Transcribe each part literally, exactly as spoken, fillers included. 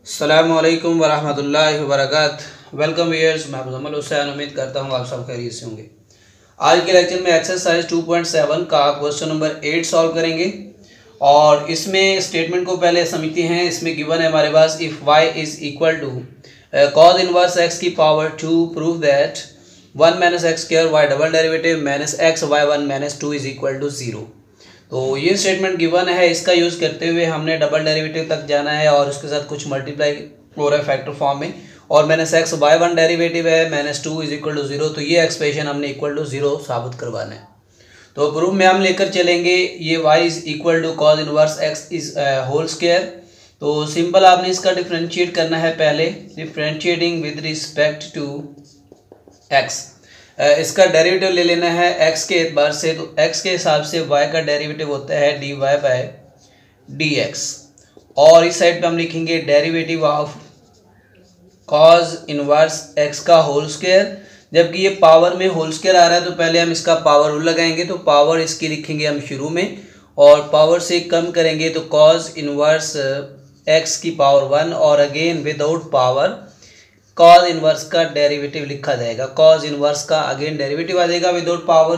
अस्सलामुअलैकुम वरहमतुल्लाहि वबरकातुहू। Welcome viewers, मैं मुजम्मिल हुसैन। उम्मीद करता हूँ आप सब खैरियत से होंगे। आज के लेक्चर में एक्सरसाइज टू पॉइंट सेवन का क्वेश्चन नंबर एट सॉल्व करेंगे और इसमें स्टेटमेंट को पहले समझते हैं। इसमें गिवन है हमारे पास, if y is equal to cos inverse x की power two prove that one minus x square y double derivative minus x y one minus two is equal to zero. तो ये स्टेटमेंट गिवन है, इसका use करते हुए हमने double derivative तक जाना है और उसके साथ कुछ मल्टीप्लाई हो रहा है फैक्टर फॉर्म में, और minus x y one derivative है minus two is equal to zero. तो ये एक्सप्रेशन हमने इक्वल टू जीरो साबित करवाना है। तो प्रूफ में हम लेकर चलेंगे ये y is equal to cos inverse x is whole square. तो सिंपल आपने इसका डिफ्रेंशिएट करना है। पहले differentiating with respect to x, इसका डेरिवेटिव ले लेना है x के एतबार से। तो x के हिसाब से y का डेरिवेटिव होता है d y by d x, और इस साइड पे हम लिखेंगे derivative of cos inverse x का होल स्क्वायर। जबकि ये पावर में होल स्क्वायर आ रहा है तो पहले हम इसका पावर रूल लगाएंगे। तो पावर इसकी लिखेंगे हम शुरू में, और पावर से कम करेंगे तो कॉज इनवर्स x की पावर वन, और again without power cos inverse का डेरिवेटिव लिखा जाएगा। कॉज इनवर्स का अगेन डेरिवेटिव आ जाएगा विदाउट पावर।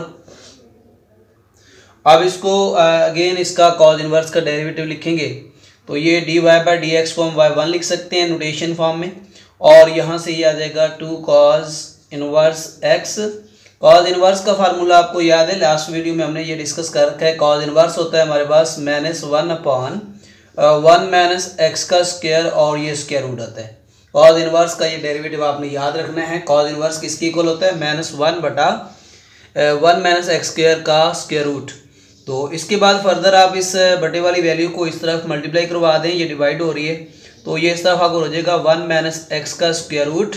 अब इसको अगेन इसका कॉज इनवर्स का डेरिवेटिव लिखेंगे तो ये d y by d x को हम वाई वन लिख सकते हैं नोटेशन फॉर्म में, और यहाँ से ये आ जाएगा two cos inverse x. Cos inverse का फार्मूला आपको याद है, लास्ट वीडियो में हमने ये डिस्कस कर रखा है। कॉज इनवर्स होता है हमारे पास minus one upon one minus x का स्क्वायर, और ये स्क्वायर रूट आता है। कॉज इनवर्स का ये डेरिवेटिव आपने याद रखना है। कॉज इनवर्स किसकी इक्वल होता है, माइनस वन बटा वन माइनस एक्स स्क्वायर का स्क्वायर रूट। तो इसके बाद फर्दर आप इस बटे वाली वैल्यू को इस तरफ मल्टीप्लाई करवा दें, ये डिवाइड हो रही है तो ये इस तरफ आपको हो जाएगा वन माइनस एक्स का स्क्वायर रूट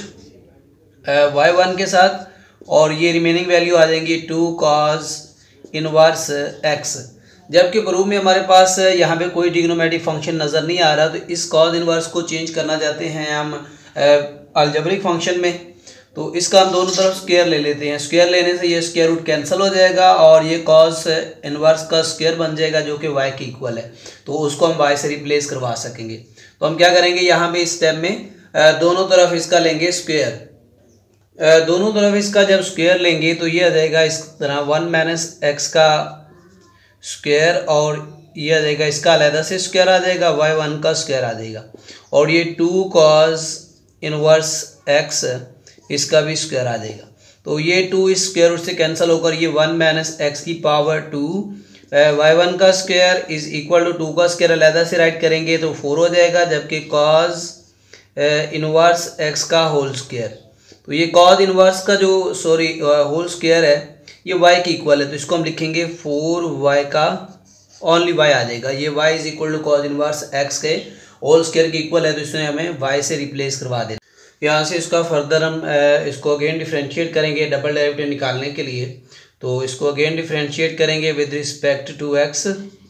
वाई वन के साथ, और ये रिमेनिंग वैल्यू आ जाएंगी टू कॉज इनवर्स एक्स। जबकि प्रूफ में हमारे पास यहाँ पे कोई ट्रिग्नोमेट्रिक फंक्शन नज़र नहीं आ रहा, तो इस कॉज इनवर्स को चेंज करना चाहते हैं हम अलजेब्रिक फंक्शन में। तो इसका हम दोनों तरफ स्क्वायर ले लेते हैं। स्क्वायर लेने से ये स्क्वायर रूट कैंसिल हो जाएगा और ये कॉज इनवर्स का स्क्वायर बन जाएगा जो कि y के इक्वल है। तो उसको हम y से रिप्लेस करवा सकेंगे। तो हम क्या करेंगे, यहाँ पे इस स्टेप में दोनों तरफ इसका लेंगे स्क्वायर। दोनों तरफ इसका जब स्क्वायर लेंगे तो ये आ जाएगा इस तरह वन माइनस एक्स का स्क्वायर, और ये आ जाएगा इसका अलहदा से स्क्वायर आ जाएगा, वाई वन का स्क्वायर आ जाएगा, और ये टू कॉज इनवर्स एक्स इसका भी स्क्वायर आ जाएगा। तो ये टू इस स्क्वायर रूट से कैंसिल होकर ये वन माइनस एक्स की पावर टू वाई वन का square is equal to two का स्क्वायर अलहदा से राइट करेंगे तो फोर हो जाएगा, जबकि कॉज इनवर्स एक्स का होल स्क्वायर। तो ये कॉज इनवर्स का जो सॉरी होल स्क्वायर है ये y की इक्वल है, तो इसको हम लिखेंगे फोर वाई का ओनली y आ जाएगा। ये y is equal to cos inverse x के होल स्क्वायर की इक्वल है, तो इसमें हमें y से रिप्लेस करवा देना। यहाँ से इसका फर्दर हम इसको अगेन डिफ्रेंशिएट करेंगे डबल डेरिवेटिव निकालने के लिए। तो इसको अगेन डिफ्रेंशिएट करेंगे विद रिस्पेक्ट टू x।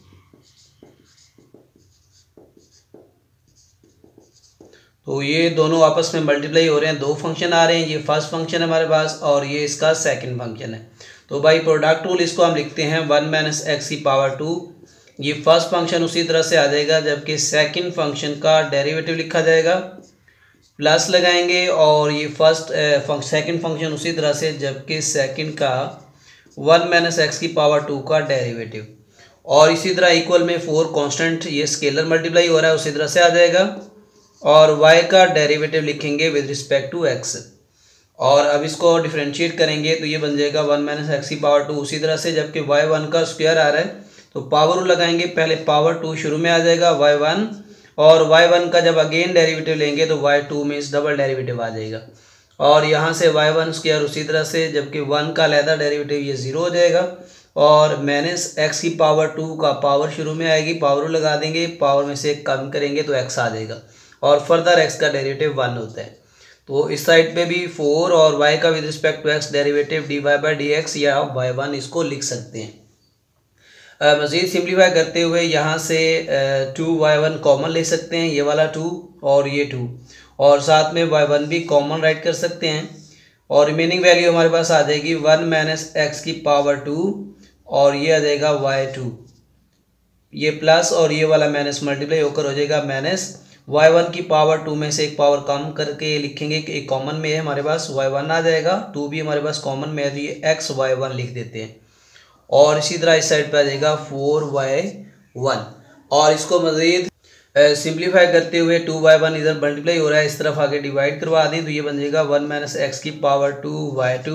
तो ये दोनों आपस में मल्टीप्लाई हो रहे हैं, दो फंक्शन आ रहे हैं। ये फर्स्ट फंक्शन है हमारे पास और ये इसका सेकंड फंक्शन है। तो बाई प्रोडक्ट रूल इसको हम लिखते हैं वन माइनस एक्स की पावर टू। ये फर्स्ट फंक्शन उसी तरह से आ जाएगा, जबकि सेकंड फंक्शन का डेरिवेटिव लिखा जाएगा, प्लस लगाएंगे, और ये फर्स्ट सेकंड फंक्शन उसी तरह से, जबकि सेकंड का वन माइनस एक्स की पावर टू का डेरिवेटिव, और इसी तरह इक्वल में फोर कॉन्स्टेंट ये स्केलर मल्टीप्लाई हो रहा है उसी तरह से आ जाएगा, और y का डेरिवेटिव लिखेंगे विद रिस्पेक्ट टू x। और अब इसको डिफरेंशिएट करेंगे तो ये बन जाएगा वन माइनस एक्स की पावर टू उसी तरह से, जबकि वाई वन का स्क्वायर आ रहा है तो पावर रूल लगाएंगे। पहले पावर टू शुरू में आ जाएगा वाई वन, और वाई वन का जब अगेन डेरिवेटिव लेंगे तो वाई टू में इस डबल डेरिवेटिव आ जाएगा, और यहाँ से वाई वन स्क्वायर उसी तरह से, जबकि वन का अलहदा डेरिवेटिव ये ज़ीरो हो जाएगा, और माइनस एक्स की पावर टू का पावर शुरू में आएगी, पावर रूल लगा देंगे, पावर में से कम करेंगे तो एक्स आ जाएगा, और फर्दर x का डेरिवेटिव वन होता है। तो इस साइड पे भी फोर और y का with respect to x derivative d y by d x या वाई वन इसको लिख सकते हैं। मज़ीद सिंप्लीफाई करते हुए यहाँ से टू वाई वन कॉमन ले सकते हैं, ये वाला टू और ये टू, और साथ में वाई वन भी कॉमन राइट कर सकते हैं, और रिमेनिंग वैल्यू हमारे पास आ जाएगी वन माइनस एक्स की पावर टू, और ये आ जाएगा वाई टू, ये प्लस और ये वाला माइनस मल्टीप्लाई होकर हो जाएगा माइनस वाई वन की पावर टू में से एक पावर कम करके लिखेंगे कि एक कॉमन में है हमारे पास वाई वन आ जाएगा, टू भी हमारे पास कॉमन में है तो ये एक्स वाई वन लिख देते हैं। और इसी तरह इस साइड पे आ जाएगा फोर वाई वन। और इसको मज़ीद सिंप्लीफाई करते हुए टू वाई वन इधर मल्टीप्लाई हो रहा है, इस तरफ आगे डिवाइड करवा दें तो ये बन जाएगा वन माइनस एक्स की power two y two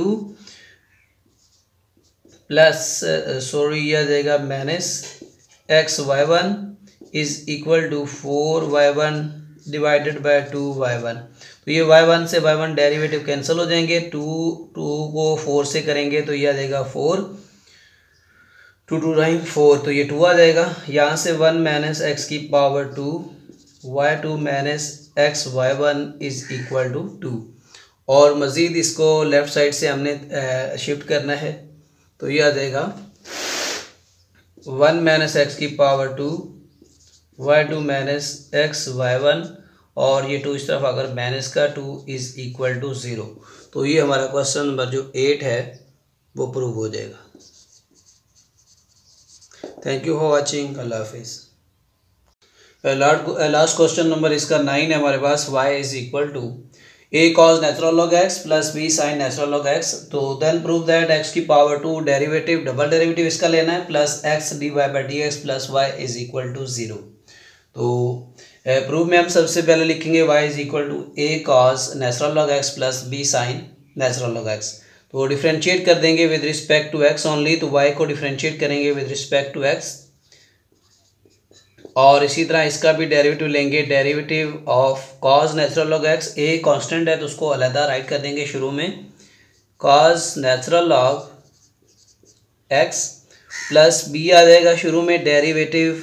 plus sorry ये आ जाएगा minus x y one is equal to four y one divided by two y one. तो ये वाई वन से वाई वन डेरिवेटिव कैंसिल हो जाएंगे, टू टू को फोर से करेंगे तो ये आ जाएगा four, two two nine four तो ये टू आ जाएगा। यहाँ से वन माइनस एक्स की power two y two minus x y one is equal to two. Two मज़ीद इसको लेफ़्ट साइड से हमने शिफ्ट करना है तो ये आ जाएगा वन माइनस एक्स की power two y two minus x y one और ये टू इस तरफ अगर माइनस का two is equal to zero. तो ये हमारा क्वेश्चन नंबर जो एट है वो प्रूव हो जाएगा। थैंक यू फॉर वाचिंग, अल्लाह हाफिज़। लास्ट क्वेश्चन नंबर इसका नाइन है हमारे पास, y is equal to a cos natural log x plus b sine natural log x. तो देन प्रूव दैट x की power two derivative double derivative इसका लेना है plus x d y by d x plus y is equal to zero. तो prove में हम सबसे पहले लिखेंगे y is equal to a cos natural log x plus b sine natural log x. तो डिफ्रेंशिएट कर देंगे with respect to x only, तो y को डिफ्रेंशिएट करेंगे विद रिस्पेक्ट टू x और इसी तरह इसका भी डेरिवेटिव लेंगे, derivative of cos natural log x। a constant है तो उसको अलहदा राइट कर देंगे शुरू में, cos natural log x plus b आ जाएगा शुरू में derivative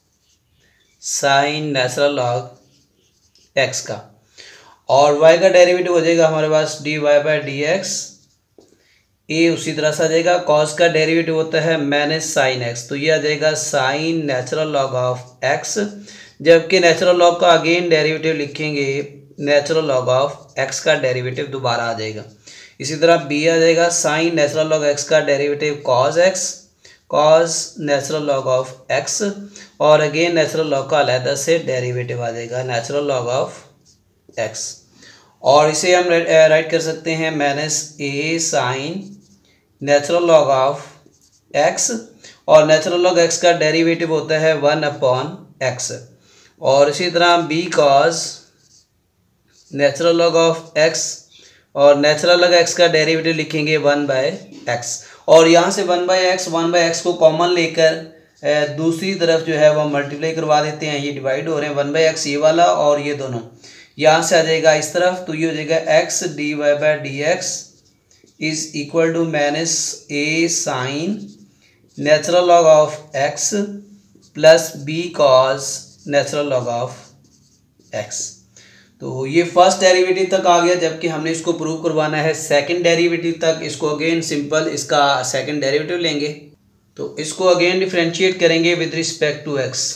sine natural log x का, और y का डेरिवेटिव हो जाएगा हमारे पास d y by d x. A उसी तरह से आ जाएगा, कॉस का डेरिवेटिव होता है माइनस साइन एक्स तो ये आ जाएगा sine natural log of x, जबकि नेचुरल लॉग का अगेन डेरिवेटिव लिखेंगे नेचुरल लॉग ऑफ एक्स का डेरिवेटिव दोबारा आ जाएगा। इसी तरह बी आ जाएगा साइन नेचुरल लॉग एक्स का derivative cos x, cos natural log of x और अगेन नेचुरल लॉग का अलहदा से डेरिवेटिव आ जाएगा नेचुरल लॉग ऑफ एक्स। और इसे हम राइट कर सकते हैं minus a sine natural log of x और नेचुरल लॉग एक्स का डेरिवेटिव होता है वन अपॉन एक्स, और इसी तरह b cos natural log of x और नेचुरल लॉग एक्स का डेरिवेटिव लिखेंगे वन बाय एक्स। और यहाँ से one by x one by x को कॉमन लेकर दूसरी तरफ जो है वह मल्टीप्लाई करवा देते हैं, ये डिवाइड हो रहे हैं वन बाय एक्स ये वाला और ये दोनों यहाँ से आ जाएगा इस तरफ, तो ये हो जाएगा x d y by d x is equal to minus a sine natural log of x plus b cos natural log of x. तो ये फर्स्ट डेरिवेटिव तक आ गया, जबकि हमने इसको प्रूव करवाना है सेकंड डेरिवेटिव तक। इसको अगेन सिंपल इसका सेकंड डेरिवेटिव लेंगे तो इसको अगेन डिफरेंशिएट करेंगे विद रिस्पेक्ट टू एक्स।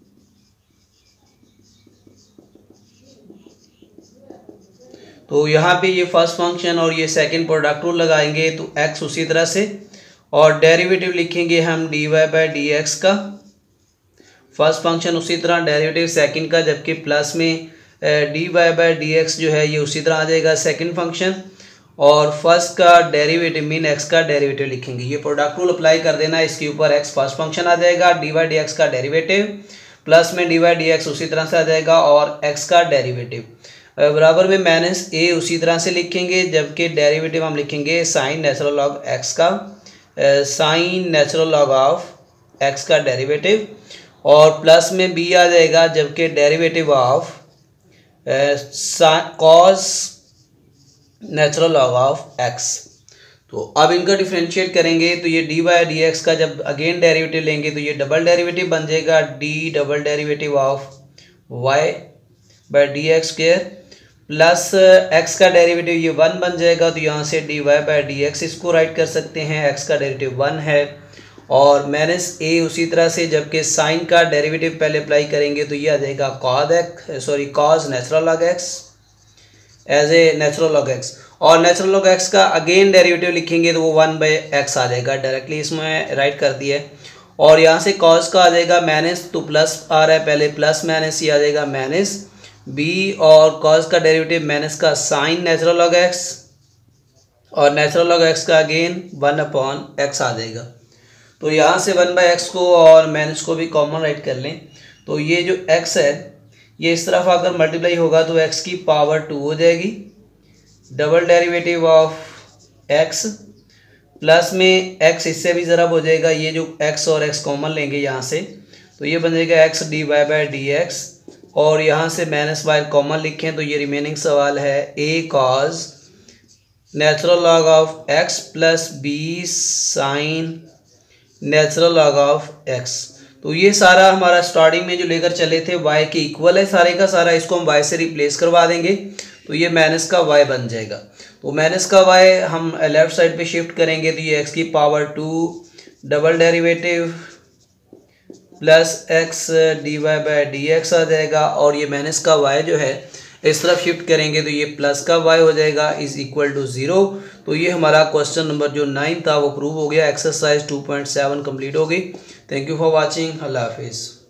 तो यहाँ पे ये फर्स्ट फंक्शन और ये सेकंड प्रोडक्ट रूल लगाएंगे तो x उसी तरह से, और डेरिवेटिव लिखेंगे हम d y by d x का, फर्स्ट फंक्शन उसी तरह डेरिवेटिव सेकंड का, जबकि प्लस में d y by d x जो है ये उसी तरह आ जाएगा सेकंड फंक्शन, और फर्स्ट का डेरिवेटिव मीन x का डेरिवेटिव लिखेंगे। ये प्रोडक्ट रूल अप्लाई कर देना, इसके ऊपर x फर्स्ट फंक्शन आ जाएगा, डी वाई डी एक्स का डेरिवेटिव प्लस में डी वाई डी एक्स उसी तरह से आ जाएगा और x का डेरिवेटिव बराबर में माइनस ए उसी तरह से लिखेंगे, जबकि डेरिवेटिव हम लिखेंगे साइन नेचुरल लॉग एक्स का, sine natural log of x का डेरिवेटिव, और प्लस में बी आ जाएगा, जबकि derivative of cos natural log of x. तो अब इनका डिफरेंशिएट करेंगे तो ये डी बाई डी एक्स का जब अगेन डेरिवेटिव लेंगे तो ये डबल डेरिवेटिव बन जाएगा d double derivative of y by d x square plus x का डेरिवेटिव ये वन बन जाएगा, तो यहाँ से d y by d x इसको राइट कर सकते हैं, एक्स का डेरिवेटिव वन है, और माइनस ए उसी तरह से, जबकि साइन का डेरिवेटिव पहले अप्लाई करेंगे तो ये आ जाएगा cos x sorry cos natural log x as a natural log x, और नेचुरल लॉग एक्स का अगेन डेरिवेटिव लिखेंगे तो वो वन बाई एक्स आ जाएगा, डायरेक्टली इसमें राइट कर दिया है। और यहाँ से कॉज का आ जाएगा माइनस, तो प्लस आ रहा है पहले प्लस माइनस ये आ जाएगा माइनस, बी और कॉज का डेरिवेटिव माइनस का साइन नेचुरल लॉग एक्स और नेचुरल लॉग एक्स का अगेन वन अपॉन एक्स आ जाएगा। तो यहाँ से वन बाई एक्स को और माइनस को भी कॉमन राइट कर लें, तो ये जो एक्स है ये इस तरफ अगर मल्टीप्लाई होगा तो एक्स की पावर टू हो जाएगी, double derivative of x plus में एक्स इससे भी ज़रा हो जाएगा, ये जो एक्स और एक्स कॉमन लेंगे यहाँ से तो ये बन जाएगा x d y by d x और यहाँ से माइनस वाई कॉमन लिखें तो ये रिमेनिंग सवाल है a cos natural log of x plus b sine natural log of x. तो ये सारा हमारा स्टार्टिंग में जो लेकर चले थे y के इक्वल है सारे का सारा, इसको हम y से रिप्लेस करवा देंगे तो ये माइनस का y बन जाएगा। तो माइनस का y हम लेफ्ट साइड पे शिफ्ट करेंगे तो ये x की power two double derivative plus x d y by d x आ जाएगा और ये माइनस का y जो है इस तरफ शिफ्ट करेंगे तो ये प्लस का y हो जाएगा इज इक्वल टू ज़ीरो। तो ये हमारा क्वेश्चन नंबर जो नाइन था वो प्रूव हो गया, exercise two point seven complete हो गई। थैंक यू फॉर वाचिंग, अल्लाह हाफिज़।